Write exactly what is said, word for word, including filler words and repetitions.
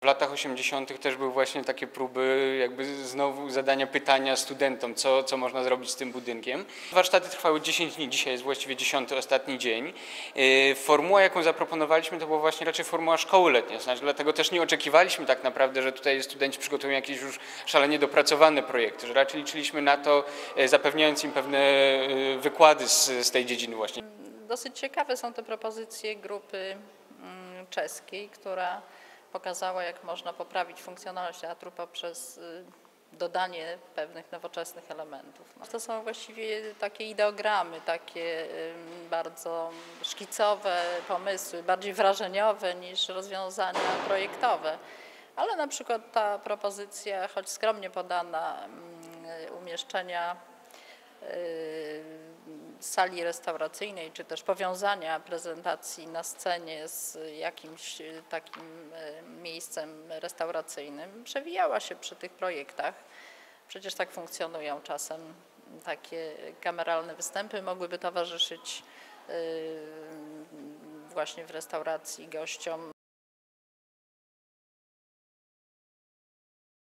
latach osiemdziesiątych też były właśnie takie próby jakby znowu zadania pytania studentom, co, co można zrobić z tym budynkiem. Warsztaty trwały dziesięć dni, dzisiaj jest właściwie dziesiąty, ostatni dzień. Formuła, jaką zaproponowaliśmy, to była właśnie raczej formuła szkoły letniej, znaczy, dlatego też nie oczekiwaliśmy tak naprawdę, że tutaj studenci przygotują jakieś już szalenie dopracowane projekty, że raczej liczyliśmy na to, zapewniając im pewne wykłady z, z tej dziedziny właśnie. Dosyć ciekawe są te propozycje grupy czeskiej, która pokazała, jak można poprawić funkcjonalność teatru poprzez dodanie pewnych nowoczesnych elementów. No, to są właściwie takie ideogramy, takie bardzo szkicowe pomysły, bardziej wrażeniowe niż rozwiązania projektowe. Ale na przykład ta propozycja, choć skromnie podana, umieszczenia sali restauracyjnej, czy też powiązania prezentacji na scenie z jakimś takim miejscem restauracyjnym, przewijała się przy tych projektach. Przecież tak funkcjonują czasem takie kameralne występy, mogłyby towarzyszyć właśnie w restauracji gościom.